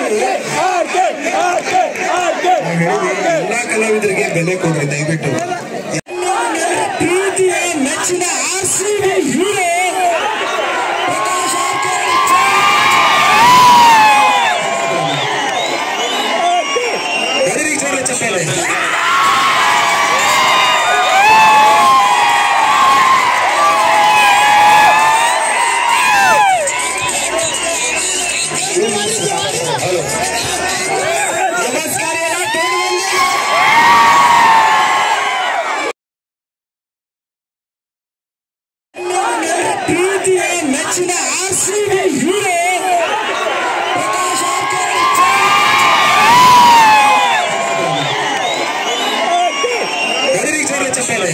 ಎಲ್ಲಾ ಕಲಾವಿದರಿಗೆ ಬೆಲೆ ಕೊಡ್ರಿ ದಯವಿಟ್ಟು. ಪ್ರೀತಿಯ ಮೆಚ್ಚಿನ ಆರ್ಸಿಬಿ ಹೀರೋ ಪ್ರಕಾಶ್ ಚಪ್ಪಾಳೆ. ಪ್ರೀತಿಯ ಮೆಚ್ಚಿನ ಆರ್ಸಿಬಿ ಹೀರೋ ಪ್ರಕಾಶ್ ಚಪ್ಪಾಳೆ.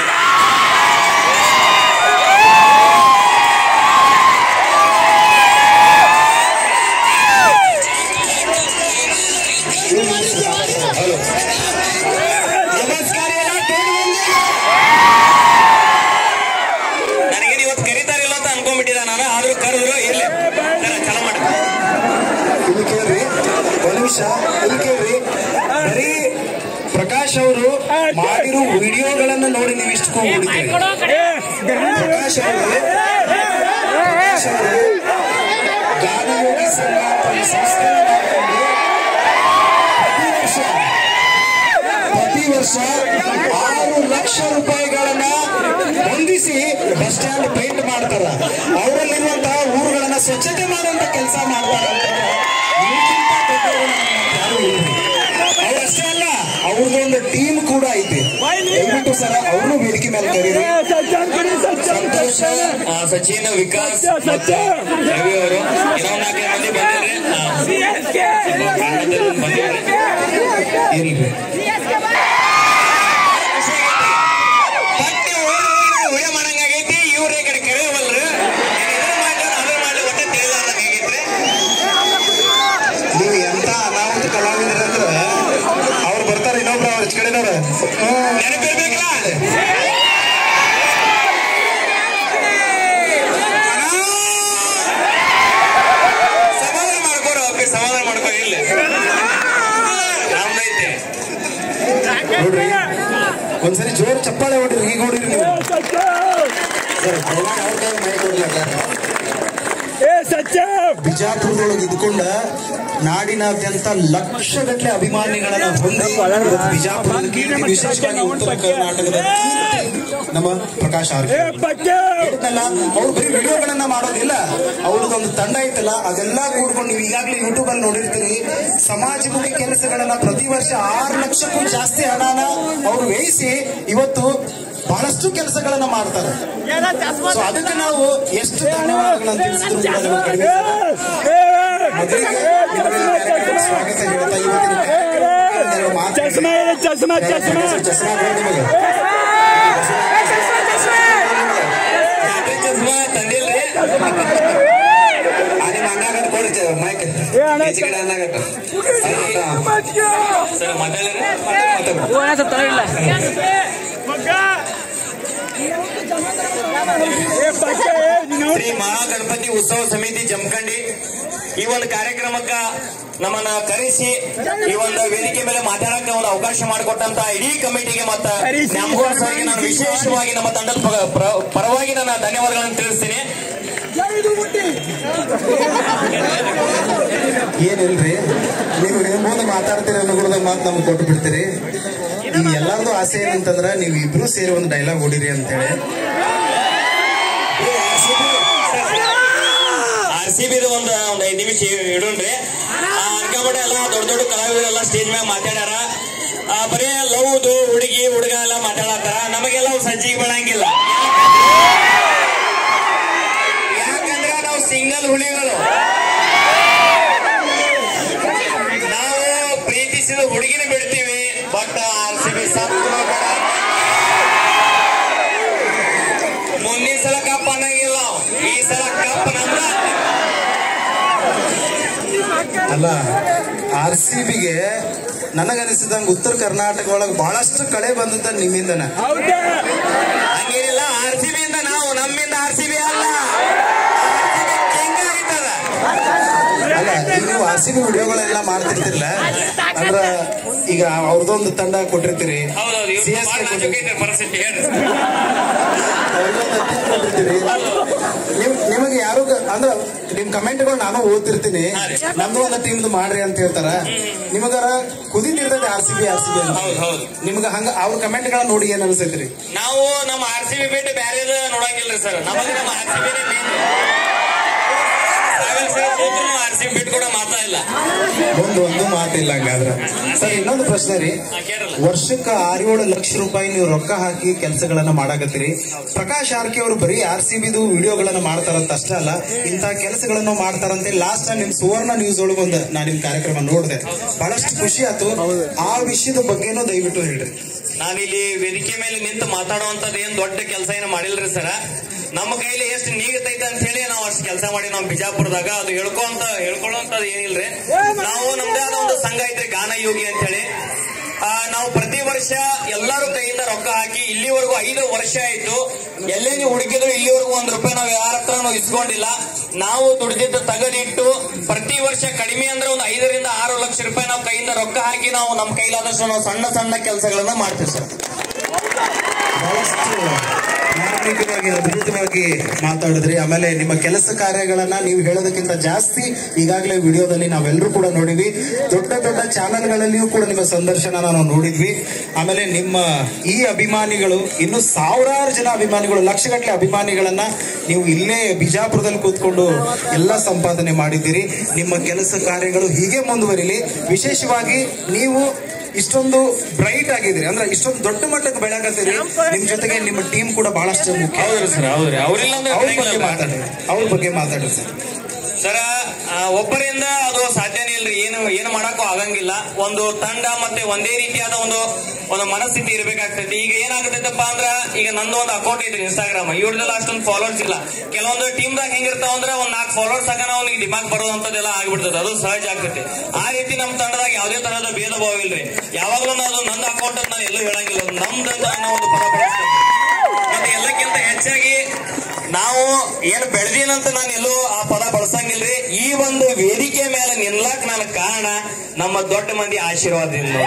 ಬರೀ ಪ್ರಕಾಶ್ ಅವರು ಮಾಡಿರೋ ವಿಡಿಯೋಗಳನ್ನ ನೋಡಿ ನೀವು ಇಷ್ಟಕೊಂಡಿದ್ದೀರಿ. ಪ್ರಕಾಶ್ ಅವರು ಗಾನಯೋಗಿ ಸಂಘ ಸಂಸ್ಥೆ ಪ್ರತಿ ವರ್ಷ 6 ಲಕ್ಷ ರೂಪಾಯಿಗಳನ್ನ ಹೊಂದಿಸಿ ಬಸ್ ಸ್ಟ್ಯಾಂಡ್ ಪೇಂಟ್ ಮಾಡ್ತಾರ. ಅವರಲ್ಲಿರುವಂತಹ ಊರುಗಳನ್ನ ಸ್ವಚ್ಛತೆ ಮಾಡುವಂತ ಕೆಲಸ ಮಾಡ್ತಾರ. ಅವರಷ್ಟೇ ಅಲ್ಲ, ಅವ್ರದೊಂದು ಟೀಮ್ ಕೂಡ ಐತಿ. ದಯವಿಟ್ಟು ಸರ ಅವ್ರನ್ನೂ ವೇದಿಕೆ ಮೇಲೆ ಕರೀರಿ. ಸಂತೋಷ, ಸಚಿನ್, ವಿಕಾಸ್ ಮತ್ತು ರವಿ ಅವರು ಇನ್ನೊಂದು 4 ಮಂದಿ ಬಂದಿದ್ದಾರೆ. ಉಳೆ ಮಾಡಂಗಾಗೈತಿ. ಇವ್ರ ಕಡೆ ಕರೆಯವಲ್ರು ನೀವು ಎಂತ ಅನಾಹುತ ಕಲಾವಿದರಂದ್ರ ಅವ್ರು ಬರ್ತಾರೆ, ಇನ್ನೊಬ್ರು ಅವ್ರ ಕಡೆನವ್ರ ನೆನಪಿರ್ಬೇಕಲ್ಲ. ಸಮಾಧಾನ ಮಾಡ್ಕೋರ, ಸಮಾಧಾನ ಮಾಡ್ಕೋ. ಇಲ್ಲ ನಮ್ದೈತೆ ನೋಡ್ರಿ, ಒಂದ್ಸರಿ ಜೋರ್ ಚಪ್ಪಾಳೆ ಹೊಡ್ರಿ. ಈಗ ಹೊಡಿರಿ ನೀವು ಸರ್. ಅವ್ರ ಕೈ ಮೈ ಕೊಡ್ಲಕ್ಕ ಬಿಜಾಪುರದೊಳಗೆ ಇದ್ಕೊಂಡ ನಾಡಿನಾದ್ಯಂತ ಲಕ್ಷಗಟ್ಟಲೆ ಅಭಿಮಾನಿಗಳನ್ನ ಹೊಂದಿ ಬಿಜಾಪುರದ ಕೀರ್ತಿ, ವಿಶೇಷವಾಗಿ ಉತ್ತರ ಕರ್ನಾಟಕದ ನಮ್ಮ ಪ್ರಕಾಶ್ ಹೇಳಿದ್ನಲ್ಲ, ಅವ್ರು ಬರೀ ವಿಡಿಯೋಗಳನ್ನ ಮಾಡೋದಿಲ್ಲ, ಅವ್ರದೊಂದು ತಂಡ ಐತಲ್ಲ, ಅದೆಲ್ಲ ಕೂಡ್ಕೊಂಡು ನೀವು ಈಗಾಗಲೇ ಯೂಟ್ಯೂಬ್ ಅಲ್ಲಿ ನೋಡಿರ್ತೀರಿ. ಸಮಾಜಮುಖಿ ಕೆಲಸಗಳನ್ನ ಪ್ರತಿ ವರ್ಷ 6 ಲಕ್ಷಕ್ಕೂ ಜಾಸ್ತಿ ಹಣನ ಅವರು ವ್ಯಯಿಸಿ ಇವತ್ತು ಬಹಳಷ್ಟು ಕೆಲಸಗಳನ್ನ ಮಾಡ್ತಾರೆ. ಸೊ ಅದಕ್ಕೆ ನಾವು ಎಷ್ಟು ಧನ್ಯವಾದಗಳನ್ನ ತಿಳಿಸಿದ್ರು ಕಡಿಮೆ. ಸ್ವಾಗತ ಹೇಳ್ತಾ ಇವತ್ತಿನ ಚಸ್ಮಾ ತಂದಿಲ್ರಿ. ನಿಮ್ಮ ಅಣ್ಣಾಗಟ್ಟು ಕೊಡ್ತೇವೆ ಮೈಕ್ ಕಡೆ ಅನ್ನಾಗಟ್ಟ ಸರ್ ಶ್ರೀ ಮಹಾಗಣಪತಿ ಉತ್ಸವ ಸಮಿತಿ ಜಮಖಂಡಿ ಈ ಒಂದು ಕಾರ್ಯಕ್ರಮಕ್ಕ ನಮ್ಮನ್ನ ಕರೆಸಿ ಈ ಒಂದು ವೇದಿಕೆ ಮೇಲೆ ಮಾತಾಡಕ್ಕೆ ಒಂದು ಅವಕಾಶ ಮಾಡಿಕೊಟ್ಟಂತ ಇಡೀ ಕಮಿಟಿಗೆ ಮತ್ತು ನ್ಯಾಮಗೌಡ ಸರ್ಗೆ ನಾನು ವಿಶೇಷವಾಗಿ ನಮ್ಮ ತಂಡದ ಪರವಾಗಿ ನನ್ನ ಧನ್ಯವಾದಗಳನ್ನು ತಿಳಿಸ್ತೀನಿ. ಏನಿಲ್ರಿ, ನೀವು ಮುಂದೆ ಮಾತಾಡ್ತೀರಿ ಅನ್ನೋದ ಮಾತು ನಮ್ಗೆ ಕೊಟ್ಟು ಬಿಡ್ತೀರಿ. ಈಗ ಎಲ್ಲಾರ್ದು ಆಸೆ ಏನಂತಂದ್ರ ನೀವು ಇಬ್ರು ಸೇರಿ ಒಂದು ಡೈಲಾಗ್ ಹೊಡಿರಿ ಅಂತೇಳಿ. RCB ಒಂದು 5 ನಿಮಿಷ ಇಡೋಣ್ರಿ. ಅನ್ಕೊಂಬಿಟ್ಟೆ ಎಲ್ಲ ದೊಡ್ಡ ದೊಡ್ಡ ಕಲಾವಿದರೆಲ್ಲ ಸ್ಟೇಜ್ ಮ್ಯಾಗ ಮಾತಾಡ್ಯಾರ. ಬರೀ ಲವ್ದು ಹುಡುಗಿ ಹುಡುಗ ಎಲ್ಲ ಮಾತಾಡತ್ತಾರ. ನಮಗೆಲ್ಲ ಸಜ್ಜಿಗೆ ಬೀಳಂಗಿಲ್ಲ, ಯಾಕಂದ್ರೆ ನಾವು ಸಿಂಗಲ್ ಹುಲಿಗಳು. ನಾವು ಪ್ರೀತಿಸಿದ ಹುಡುಗಿನ ಬಿಡ್ತೀವಿ, ಬಟ್ RCB ಮುಂದಿನ ಸಲ ಕಪ್ ಅನ್ನಂಗಿಲ್ಲ, ಈ ಸಲ ಕಪ್ ನಮ್ದ ಅಲ್ಲ. RCBಗೆ ನನಗನಿಸಿದಂಗ ಉತ್ತರ ಕರ್ನಾಟಕ ಒಳಗೆ ಬಹಳಷ್ಟು ಕಳೆ ಬಂದದ ನಿಮ್ಮಿಂದನ. ಹಂಗೇನಿಲ್ಲ, RCB ಇಂದ ನಾವು, ನಮ್ಮಿಂದ RCB ಅಲ್ಲ. ಅಲ್ಲ ಈಗ ನೀವು RCB ವಿಡಿಯೋಗಳೆಲ್ಲ ಮಾಡ್ತಿರ್ತಿರ್ಲ ಅಂದ್ರ ಈಗ ಅವ್ರದೊಂದು ತಂಡ ಕೊಟ್ಟಿರ್ತೀರಿ, ನಿಮಗೆ ಯಾರು ಅಂದ್ರ ನಿಮ್ ಕಮೆಂಟ್ಗಳು ನಾನು ಓದ್ತಿರ್ತೀನಿ, ನಮ್ದು ಒಂದು ಟೀಮ್ದು ಮಾಡ್ರಿ ಅಂತ ಹೇಳ್ತಾರ. ನಿಮಗಾರ ಕುದಿತಿರ್ತದೆ RCB ಅಂತ, ನಿಮ್ಗ ಹಂಗ ಅವ್ರ ಕಮೆಂಟ್ ಗಳ ನೋಡಿ ಏನ್ ಅನ್ಸೈತ್ರಿ? ನಾವು ನಮ್ಮ RCB ಬಿಟ್ಟು ಬ್ಯಾರೆ ನೋಡಂಗಿಲ್ರಿ ಸರ್. ನಮಗೆ ನಮ್ಮ RCB RCB ಬಿಟ್ಟು ಕೂಡ ಮಾತಾಡಿಲ್ಲ, ಒಂದು ಮಾತಿಲ್ಲ. ಹಂಗಾದ್ರ ಸರ್ ಇನ್ನೊಂದು ಪ್ರಶ್ನೆ ರೀ, ವರ್ಷಕ್ಕ 6-7 ಲಕ್ಷ ರೂಪಾಯಿ ನೀವು ರೊಕ್ಕ ಹಾಕಿ ಕೆಲಸಗಳನ್ನ ಮಾಡಾಕತ್ತೀರಿ. ಪ್ರಕಾಶ್ ಆರ್ಕೆ ಅವರು ಬರೀ RCBದು ವಿಡಿಯೋಗಳನ್ನ ಮಾಡ್ತಾರಂತ ಅಷ್ಟೇ ಅಲ್ಲ, ಇಂತ ಕೆಲಸಗಳನ್ನು ಮಾಡ್ತಾರಂತೆ. ಲಾಸ್ಟ್ ನಿಮ್ ಸುವರ್ಣ ನ್ಯೂಸ್ ಒಳಗೊಂದು ನಾನು ನಿಮ್ ಕಾರ್ಯಕ್ರಮ ನೋಡಿದೆ, ಬಹಳಷ್ಟು ಖುಷಿ ಆಯ್ತು. ಆ ವಿಷಯದ ಬಗ್ಗೆನೂ ದಯವಿಟ್ಟು ಹೇಳ್ರಿ. ನಾನಿಲ್ಲಿ ವೇದಿಕೆ ಮೇಲೆ ನಿಂತು ಮಾತಾಡುವಂತದ್ದು ಏನ್ ದೊಡ್ಡ ಕೆಲಸ ಏನು ಮಾಡಿಲ್ರಿ ಸರ. ನಮ್ಮ ಕೈಲಿ ಎಷ್ಟು ನೀಗತೈತೆ ಅಂತ ಹೇಳಿ ನಾವು ಅಷ್ಟು ಕೆಲಸ ಮಾಡಿ ನಾವು ಬಿಜಾಪುರದಾಗ ಅದು ಹೇಳ್ಕೊಳ್ಳುವಂತದ್ದು ಏನಿಲ್ರಿ. ನಾವು ನಮ್ದೇ ಆದ ಒಂದು ಸಂಘ ಐತ್ರಿ ಗಾನ ಯೋಗಿ ಅಂತ ಹೇಳಿ. ನಾವು ಪ್ರತಿ ವರ್ಷ ಎಲ್ಲರೂ ಕೈಯಿಂದ ರೊಕ್ಕ ಹಾಕಿ ಇಲ್ಲಿವರೆಗೂ 5 ವರ್ಷ ಆಯ್ತು. ಎಲ್ಲೇ ನೀವು ಹುಡುಕಿದ್ರು ಇಲ್ಲಿವರೆಗೂ ₹1 ನಾವು ಯಾರ ಹತ್ರ ನಾವು ಇಸ್ಕೊಂಡಿಲ್ಲ. ನಾವು ದುಡಿದಿದ್ದು ತಗದಿಟ್ಟು ಪ್ರತಿ ವರ್ಷ ಕಡಿಮೆ ಅಂದ್ರೆ ಒಂದು 5 ರಿಂದ 6 ಲಕ್ಷ ರೂಪಾಯಿ ನಾವು ಕೈಯಿಂದ ರೊಕ್ಕ ಹಾಕಿ ನಾವು ನಮ್ಮ ಕೈಲಾದಷ್ಟು ನಾವು ಸಣ್ಣ ಸಣ್ಣ ಕೆಲಸಗಳನ್ನ ಮಾಡ್ತೀವಿ ಸರ್. ಬಹಳಷ್ಟು ಮಾರ್ಮಿಕವಾಗಿ ಅದ್ಭುತವಾಗಿ ಮಾತಾಡಿದ್ರಿ. ಆಮೇಲೆ ನಿಮ್ಮ ಕೆಲಸ ಕಾರ್ಯಗಳನ್ನ ನೀವು ಹೇಳೋದಕ್ಕಿಂತ ಜಾಸ್ತಿ ಈಗಾಗಲೇ ವಿಡಿಯೋದಲ್ಲಿ ನಾವೆಲ್ಲರೂ ಕೂಡ ನೋಡಿದ್ವಿ. ದೊಡ್ಡ ದೊಡ್ಡ ಚಾನೆಲ್ಗಳಲ್ಲಿಯೂ ಕೂಡ ನಿಮ್ಮ ಸಂದರ್ಶನ ನಾವು ನೋಡಿದ್ವಿ. ಆಮೇಲೆ ನಿಮ್ಮ ಈ ಅಭಿಮಾನಿಗಳು ಇನ್ನು ಸಾವಿರಾರು ಜನ ಅಭಿಮಾನಿಗಳು, ಲಕ್ಷಗಟ್ಟಲೆ ಅಭಿಮಾನಿಗಳನ್ನ ನೀವು ಇಲ್ಲೇ ಬಿಜಾಪುರದಲ್ಲಿ ಕೂತ್ಕೊಂಡು ಎಲ್ಲ ಸಂಪಾದನೆ ಮಾಡಿದ್ದೀರಿ. ನಿಮ್ಮ ಕೆಲಸ ಕಾರ್ಯಗಳು ಹೀಗೆ ಮುಂದುವರಿಲಿ. ವಿಶೇಷವಾಗಿ ನೀವು ಇಷ್ಟೊಂದು ಬ್ರೈಟ್ ಆಗಿದ್ದೀರಿ, ಅಂದ್ರೆ ಇಷ್ಟೊಂದು ದೊಡ್ಡ ಮಟ್ಟಕ್ಕೆ ಬೆಳಕತ್ತೀರಿ. ನಿಮ್ ಜೊತೆಗೆ ನಿಮ್ಮ ಟೀಮ್ ಕೂಡ ಬಹಳಷ್ಟು ಮುಖ್ಯ. ಹೌದ್ರಿ ಸರ್, ಹೌದ್ರಿ. ಅವ್ರ ಬಗ್ಗೆ ಮಾತಾಡ್ರಿ ಸರ್. ಸರ ಒಬ್ಬರಿಂದ ಅದು ಸಾಧ್ಯನೇ ಇಲ್ರಿ, ಏನು ಮಾಡಕ್ಕೂ ಆಗಂಗಿಲ್ಲ. ಒಂದು ತಂಡ ಮತ್ತೆ ಒಂದೇ ರೀತಿಯಾದ ಒಂದು ಮನಸ್ಥಿತಿ ಇರ್ಬೇಕಾಗ್ತೈತಿ. ಈಗ ಏನಾಗತೈತಪ್ಪ ಅಂದ್ರ, ಈಗ ನಂದು ಒಂದು ಅಕೌಂಟ್ ಐತ್ರಿ ಇನ್ಸ್ಟಾಗ್ರಾಮ್, ಇವ್ರದೆಲ್ಲ ಅಷ್ಟೊಂದು ಫಾಲೋವರ್ಸ್ ಇಲ್ಲ. ಕೆಲವೊಂದು ಟೀಮ್ದಾಗ ಹೆಂಗಿರ್ತಾವ ಅಂದ್ರೆ ಒಂದ್ 4 ಫಾಲೋವರ್ಸ್ ಆಗ ಅವ್ನಿಗೆ ಡಿಮಾಂಡ್ ಬರೋದಂತದೆಲ್ಲ ಆಗ್ಬಿಡ್ತದೆ, ಅದು ಸಹಜ ಆಗ್ತೈತಿ. ಆ ರೀತಿ ನಮ್ಮ ತಂಡದಾಗ ಯಾವುದೇ ತರಹದ ಭೇದ ಭಾವ ಇಲ್ರಿ. ಯಾವಾಗ್ಲೂ ನಾನು ನನ್ನ ಅಕೌಂಟ್ ನಾನು ಎಲ್ಲೂ ಹೇಳಂಗಿಲ್ಲ, ನಮ್ದಂತ ಅನ್ನೋ ಒಂದು ಪದ ಬಳಸ್ತೇನೆ. ಮತ್ತೆ ಎಲ್ಲಕ್ಕಿಂತ ಹೆಚ್ಚಾಗಿ ನಾವು ಏನು ಬೆಳೆದಿನಂತ ನಾನು ಎಲ್ಲೂ ಆ ಪದ ಬಳಸಂಗಿಲ್ರಿ. ಈ ಒಂದು ವೇದಿಕೆ ಮೇಲೆ ನಿಲ್ಲಕ್ ನಾನು ಕಾರಣ ನಮ್ಮ ದೊಡ್ಡ ಮಂದಿ ಆಶೀರ್ವಾದದಿಂದ.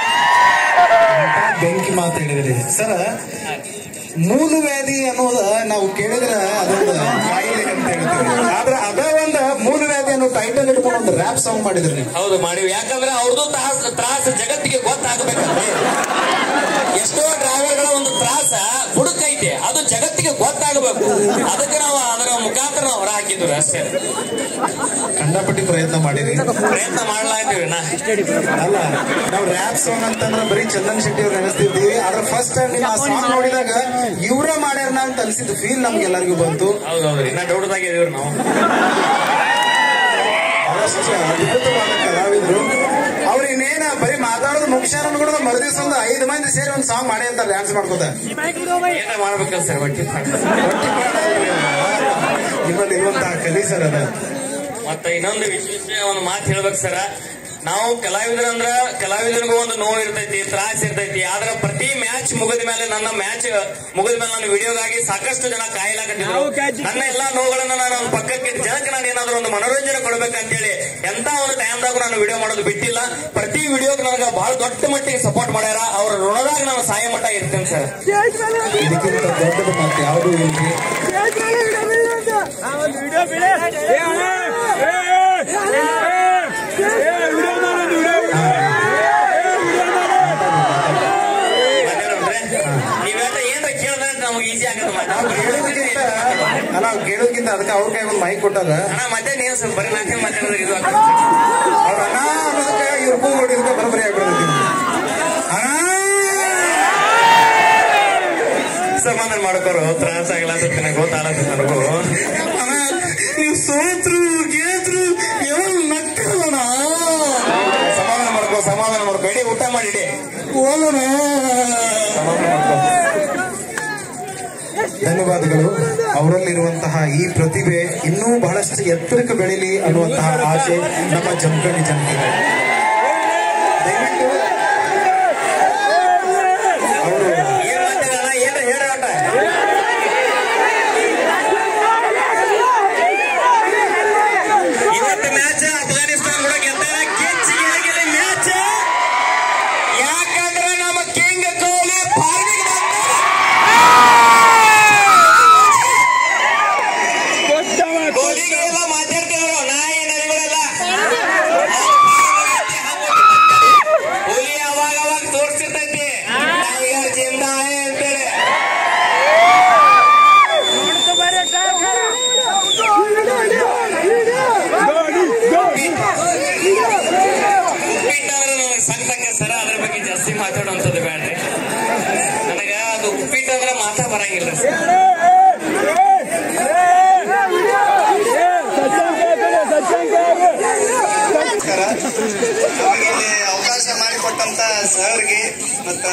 ಬೆಂಕಿ ಮಾತಾಡಿದ್ರಿ ಸರ್. ಮೂಲವ್ಯಾಧಿ ಅನ್ನೋದ ನಾವು ಕೇಳಿದ್ರೆ ಅದೊಂದು ಕಾಯಿಲೆ ಅಂತ ಹೇಳ್ತೀವಿ, ಆದ್ರೆ ಅದ ಒಂದು ಮೂಲವ್ಯಾಧಿ ಅನ್ನೋ ಟೈಟಲ್ ಇಟ್ಕೊಂಡು ಒಂದು ರ್ಯಾಪ್ ಸಾಂಗ್ ಮಾಡಿದ್ರಿ ನೀವು. ಹೌದು ಮಾಡಿವಿ, ಯಾಕಂದ್ರೆ ಅವ್ರದ್ದು ತ್ರಾಸ ಜಗತ್ತಿಗೆ ಗೊತ್ತಾಗಬೇಕಂದ್ರೆ. ಎಷ್ಟೋ ಡ್ರೈವರ್ಗಳ ಒಂದು ತ್ರಾಸ ಬುಡುಕೈತೆ, ಅದು ಜಗತ್ತಿಗೆ ಗೊತ್ತಾಗಬೇಕು. ಅದಕ್ಕೆ ನಾವು ಅದರ ಮುಖಾಂತರ ನಾವು ಹೊರ ಹಾಕಿದ್ವಿ ಅಷ್ಟೇ. ಕಂಡಪಟ್ಟಿ ಪ್ರಯತ್ನ ಮಾಡಿದ್ವಿ, ಪ್ರಯತ್ನ ಮಾಡ್ಲಾಗ್ತೀವಿ. ಅಲ್ಲ, ನಾವು ರ್ಯಾಪ್ ಸಾಂಗ್ ಅಂತಂದ್ರೆ ಬರೀ ಚಂದನ್ ಶೆಟ್ಟಿ ಅವ್ರು ನೆನೆಸ್ತಿದ್ದೀವಿ. ಆದ್ರೆ ಫಸ್ಟ್ ಟೈಮ್ ನೀವು ಆ ಸಾಂಗ್ ನೋಡಿದಾಗ ಇವ್ರ ಮಾಡ್ಯಾರ ಅಂತ ಅನ್ಸಿದ್ದು ಫೀಲ್ ನಮ್ಗೆಲ್ಲರಿಗೂ ಬಂತು. ಹೌದೌದ್ರಿ, ನಾ ಡೌಟ್ದಾಗ ಇದೀವ್ರಿ ನಾವು. ಬಹಳಷ್ಟು ಅದ್ಭುತವಾದ ಕಲಾವಿದ್ರು. ಅವ್ರು ಇನ್ನೇನ ಬರೀ ಮಾತಾಡೋದು ಮುಗಿಸ್ಯಾರ ಕೂಡ ಮರುದಿವ್ಸ ಒಂದು 5 ಮಂದಿ ಸೇರಿ ಒಂದು ಸಾಂಗ್ ಮಾಡಿ ಅಂತ ಡ್ಯಾನ್ಸ್ ಮಾಡ್ಕೋತ ಏನ ಮಾಡ್ಬೇಕಲ್ಲ ಸರ್. ನಿಮ್ಮಲ್ಲಿ ಇರುವಂತಹ ಕಲಿ ಸರ್ ಅದ. ಮತ್ತೆ ಇನ್ನೊಂದು ವಿಶೇಷ ಒಂದು ಮಾತು ಹೇಳ್ಬೇಕು ಸರ, ನಾವು ಕಲಾವಿದರಂದ್ರ ಕಲಾವಿದರಿಗೂ ಒಂದು ನೋವು ಇರ್ತೈತಿ, ತ್ರಾಸ ಇರ್ತೈತಿ. ಆದ್ರೆ ಪ್ರತಿ ಮ್ಯಾಚ್ ಮುಗಿದ ಮೇಲೆ, ನನ್ನ ಮ್ಯಾಚ್ ಮುಗಿದ ಮೇಲೆ ನನ್ನ ವಿಡಿಯೋಗಾಗಿ ಸಾಕಷ್ಟು ಜನ ಕಾಯಲಾಕತ್ತಿದ್ರು. ನನ್ನ ಎಲ್ಲಾ ನೋವುಗಳನ್ನ ನಾನು ಒಂದು ಪಕ್ಕಕ್ಕೆ ಜನಕ್ಕೆ ನಾನು ಏನಾದ್ರು ಒಂದು ಮನೋರಂಜನೆ ಕೊಡ್ಬೇಕಂತೇಳಿ ಎಂತ ಒಂದು ಟೈಮ್ದಾಗ ನಾನು ವಿಡಿಯೋ ಮಾಡೋದು ಬಿಟ್ಟಿಲ್ಲ. ಪ್ರತಿ ವಿಡಿಯೋಗೆ ನನಗೆ ಬಹಳ ದೊಡ್ಡ ಮಟ್ಟಿಗೆ ಸಪೋರ್ಟ್ ಮಾಡ್ಯಾರ. ಅವ್ರ ಋಣದಾಗ ನಾನು ಸಾಯ ಮಟ್ಟ ಇರ್ತೇನೆ ಸರ್. ಇದಕ್ಕಿಂತ ದೊಡ್ಡದ ಮಾತು ಯಾವುದು ಇಲ್ರಿ. ನೀವೆಲ್ಲ ಏನ್ರ ಕೇಳಿದ್ರೆ ನಮ್ಗೆ ಈಸಿ ಆಗುತ್ತೆ. ನಾವು ಕೇಳೋದಕ್ಕಿಂತ ಅದಕ್ಕೆ ಅವ್ರ ಕೈ ಒಂದು ಮೈಕ್ ಕೊಟ್ಟಾರ. ಮತ್ತೆ ನೀವು ಸ್ವಲ್ಪ ಬರೀ ನಾಲ್ಕು ಮಾತಾಡಿದ್ರೆ ಇದು ಅವ್ರ ಅಣ್ಣ ಅನ್ನೋದಕ್ಕೆ ಇವ್ರ ಹೂ ನೋಡಿದ್ರೆ ಬರೋಬ್ಬರಿ ಆಗ್ಬಿಡೋದು. ಸಮಾಧಾನ ಮಾಡ್ಕೋರು, ತ್ರಾಸ ಆಗ್ಲಾತ ನನಗೆ ಗೊತ್ತಾಗತ್ತ ನನಗೂ. ನೀವು ಸೋತ್ರು ಗೆದ್ರು ನಕ್ಕಲ್ಲ. ಸಮಾಧಾನ ಮಾಡ್ಕೋ, ಇಡೀ ಊಟ ಮಾಡಿಡಿ. ಧನ್ಯವಾದಗಳು. ಅವರಲ್ಲಿರುವಂತಹ ಈ ಪ್ರತಿಭೆ ಇನ್ನೂ ಬಹಳಷ್ಟು ಎತ್ತರಕ್ಕೆ ಬೆಳೀಲಿ ಅನ್ನುವಂತಹ ಆಸೆ ನಮ್ಮ ಜಮಖಂಡಿ ಜನತೆ. ದಯವಿಟ್ಟು ಅವರು ಏನು ಹೇಳೋಟ ಇವತ್ತು ಮ್ಯಾಚ್ ನಮಗೆ ಇಲ್ಲಿ ಅವಕಾಶ ಮಾಡಿಕೊಟ್ಟಂತ ಸರ್ಗೆ ಮತ್ತ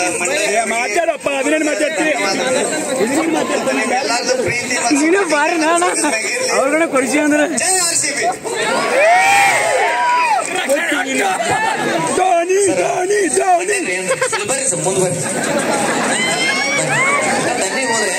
ಎಲ್ಲಾರ್ದು ಪ್ರೀತಿ ಅವ್ರನ್ನ ಕೊಡಿಸಿ ಅಂದ್ರೆ ಜೈ RCB. ಬರ್ರಿ ಸರ್ ಮುಂದೆ ಬರ್ರಿ ತನ್ನಿ ಹೋದ್ರೆ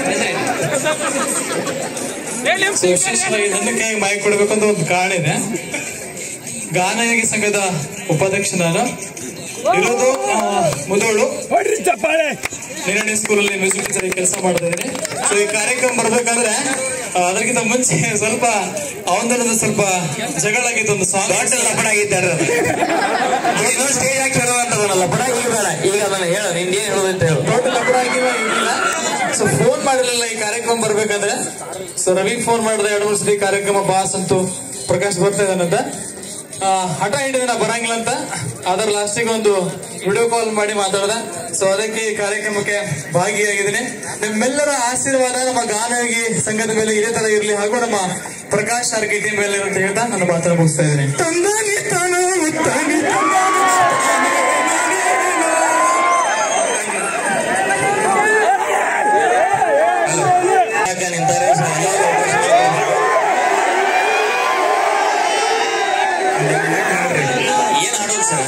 ಹೆಂಗ ವಿಶೇಷವಾಗಿ ಜನಕ್ಕೆ ಮಾಹಿತಿ ಕೊಡಬೇಕಂತ ಒಂದು ಕಾರಣ ಇದೆ. ಗಾನಯೋಗಿ ಸಂಘದ ಉಪಾಧ್ಯಕ್ಷ ನಾನು ಇರೋದು ಮುದೋಳು ನಿರಣ್ಯ ಸ್ಕೂಲಲ್ಲಿ ಮ್ಯೂಸಿಕ್ ಟೀಚರ್ ಕೆಲಸ ಮಾಡ್ತಾ ಇದ್ದೀನಿ. ಸೊ ಈ ಕಾರ್ಯಕ್ರಮ ಬರ್ಬೇಕಾದ್ರೆ ಅದಕ್ಕಿಂತ ಮುಂಚೆ ಸ್ವಲ್ಪ ಅವನದೊಂದು ಸ್ವಲ್ಪ ಜಗಳ ಆಗಿತ್ತು, ಒಂದು ಸಾಂಗ್ ಲಪಡ ಆಗಿದ್ದಾರೆ ಸ್ಟೇಜ್ ಹಾಕಿ ಹೇಳುವಂತದಲ್ಲ ಲಪಡ ಈಗ ಬೇಡ, ಈಗ ಅದನ್ನ ಹೇಳ ನಿಂಗೆ ಏನ್ ಹೇಳೋದಂತ ಹೇಳು. ಟೋಟಲ್ ಲಪಡ ಆಗಿಲ್ಲ. ಸೊ ಫೋನ್ ಮಾಡಿರಲಿಲ್ಲ ಈ ಕಾರ್ಯಕ್ರಮ ಬರ್ಬೇಕಾದ್ರೆ. ಸೊ ರವಿಗೆ ಫೋನ್ ಮಾಡಿದೆ 2-3 ಸತಿ ಕಾರ್ಯಕ್ರಮ ಬಾಸ್ ಅಂತೂ ಪ್ರಕಾಶ್ ಬರ್ತಾ ಇದ್ದಾನಂತ. ಹಠ ಹಿಡಿದ ನಾ ಬರಂಗಿಲ್ಲ ಅಂತ. ಅದರ ಲಾಸ್ಟಿಗೆ ಒಂದು ವಿಡಿಯೋ ಕಾಲ್ ಮಾಡಿ ಮಾತಾಡ್ದ. ಸೊ ಅದಕ್ಕೆ ಈ ಕಾರ್ಯಕ್ರಮಕ್ಕೆ ಭಾಗಿಯಾಗಿದ್ದೀನಿ. ನಿಮ್ಮೆಲ್ಲರ ಆಶೀರ್ವಾದ ನಮ್ಮ ಗಾನಯೋಗಿ ಸಂಘದ ಮೇಲೆ ಇದೇ ತರ ಇರಲಿ, ಹಾಗೂ ನಮ್ಮ ಪ್ರಕಾಶ್ ಆರ್ಕೆ ಟೀಮ್ ಮೇಲೆ ಅಂತ ಹೇಳ್ತಾ ನನ್ನ ಮಾತನ್ನು ಮುಗಿಸ್ತಾ ಇದ್ದೀನಿ. ನಿಂತಾರೆ ಏನ್ ಆಡೋದು ಸರ್?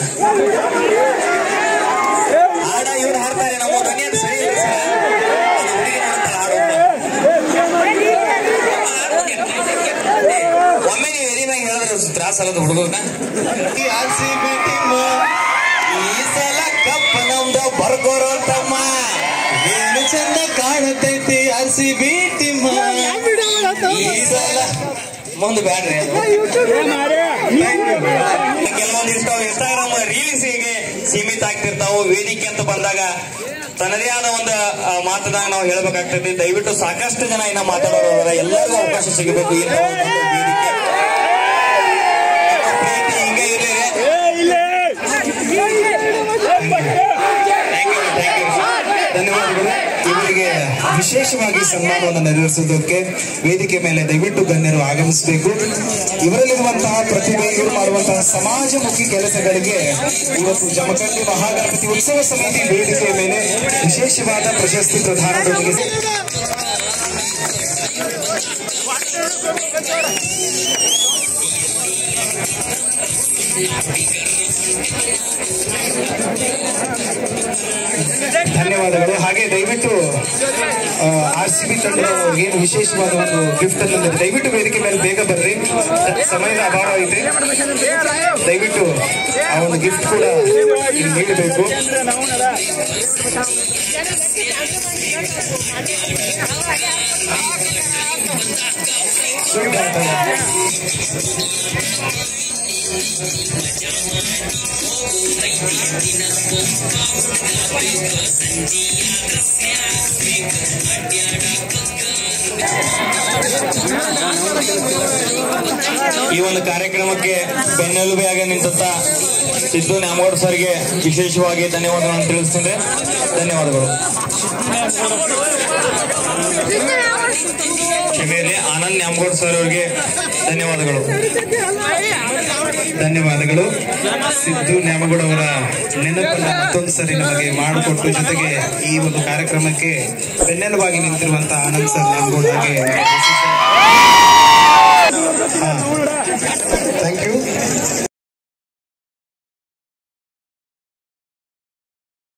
ಹಾಡ ಇವ್ರು ಹಾಡ್ತಾರೆ, ನಮ್ಮ ಧ್ವನಿಯನ್ನು ಸರಿ ಇಲ್ಲ ಸರ್. ಒಮ್ಮೆ ನೀವು ಎರಿಮ್ಯಾಗ ಹೇಳಿದ್ರೆ ತ್ರಾಸ ಅಲ್ಲದ ಹುಡುಗನ. RCB ಟೀಮ್ ಈ ಸಲ ಕಪ್ಪ ನಮ್ದು ಬರ್ಕೋರೋ ತಮ್ಮ, ಏನು ಚಂದ ಕಾಣತೈತಿ RCB ಟೀಮ್ ಈ ಸಲ. ಮುಂದೆ ಬ್ಯಾಡ್ರಿ, ಕೆಲವೊಂದು ಇರ್ತಾವ ಇನ್ಸ್ಟಾಗ್ರಾಮ್ ರೀಲ್ಸ್ ಹೀಗೆ ಸೀಮಿತ ಆಗ್ತಿರ್ತಾವ. ವೇದಿಕೆ ಅಂತ ಬಂದಾಗ ತನ್ನದೇ ಆದ ಒಂದು ಮಾತನಾಗ ನಾವು ಹೇಳ್ಬೇಕಾಗ್ತದೆ. ದಯವಿಟ್ಟು ಸಾಕಷ್ಟು ಜನ ಇನ್ನ ಮಾತಾಡೋರ ಎಲ್ಲರಿಗೂ ಅವಕಾಶ ಸಿಗಬೇಕು. ಈ ವೇದಿಕೆ ಪ್ರೀತಿ ಹಿಂಗೆ ಇರ್ಲಿ. ಧನ್ಯವಾದಗಳು. ಇವರಿಗೆ ವಿಶೇಷವಾಗಿ ಸನ್ಮಾನವನ್ನು ನೆರವೇರಿಸುವುದಕ್ಕೆ ವೇದಿಕೆ ಮೇಲೆ ದಯವಿಟ್ಟು ಗಣ್ಯರು ಆಗಮಿಸಬೇಕು. ಇವರಲ್ಲಿರುವಂತಹ ಪ್ರತಿಭೆ, ಇವರು ಮಾಡುವಂತಹ ಸಮಾಜಮುಖಿ ಕೆಲಸಗಳಿಗೆ ಇವತ್ತು ಜಮಖಂಡಿ ಮಹಾಗಣಪತಿ ಉತ್ಸವ ಸಮಿತಿ ವೇದಿಕೆಯ ಮೇಲೆ ವಿಶೇಷವಾದ ಪ್ರಶಸ್ತಿ ಪ್ರದಾನದೊಂದಿಗೆ ಧನ್ಯವಾದಗಳು. ಹಾಗೆ ದಯವಿಟ್ಟು RCB ತಂಡ ಏನು ವಿಶೇಷವಾದ ಒಂದು ಗಿಫ್ಟ್ ಅನ್ನು ದಯವಿಟ್ಟು ವೇದಿಕೆ ಮೇಲೆ ಬೇಗ ಬರ್ರಿ, ಸಮಯದ ಅಭಾವ ಇದೆ. ದಯವಿಟ್ಟು ಆ ಒಂದು ಗಿಫ್ಟ್ ಕೂಡ ಇಲ್ಲಿ ನೀಡಬೇಕು. ಈ ಒಂದು ಕಾರ್ಯಕ್ರಮಕ್ಕೆ ಬೆನ್ನೆಲುಬೆಯಾಗಿ ನಿಂತ ಸಿದ್ದು ನ್ಯಾಮಗೌಡ ಸರ್ಗೆ ವಿಶೇಷವಾಗಿ ಧನ್ಯವಾದಗಳನ್ನು ತಿಳಿಸ್ತೇನೆ. ಧನ್ಯವಾದಗಳು. ಕ್ಷಮೆಯಲ್ಲಿ ಆನಂದ್ ನ್ಯಾಮಗೌಡ ಸರ್ ಅವರಿಗೆ ಧನ್ಯವಾದಗಳು. ಧನ್ಯವಾದಗಳು. ಸಿದ್ದು ನ್ಯಾಮಗೌಡ ಅವರ ನೆನಪನ್ನ ಮತ್ತೊಂದು ಸರಿ ನಮಗೆ ಮಾಡಿಕೊಟ್ಟು, ಜೊತೆಗೆ ಈ ಒಂದು ಕಾರ್ಯಕ್ರಮಕ್ಕೆ ಬೆನ್ನೆಲುಬಾಗಿ ನಿಂತಿರುವಂತಹ ಆನಂದ್ ಸರ್ ನ್ಯಾಮಗೌಡಗೆ